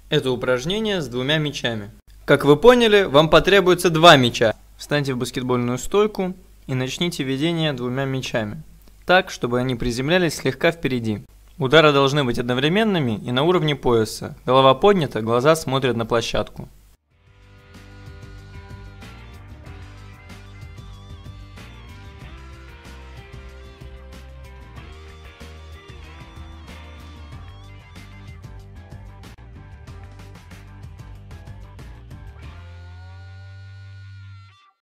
Это упражнение с двумя мячами. Как вы поняли, вам потребуется два мяча. Встаньте в баскетбольную стойку и начните ведение двумя мячами, так, чтобы они приземлялись слегка впереди. Удары должны быть одновременными и на уровне пояса. Голова поднята, глаза смотрят на площадку.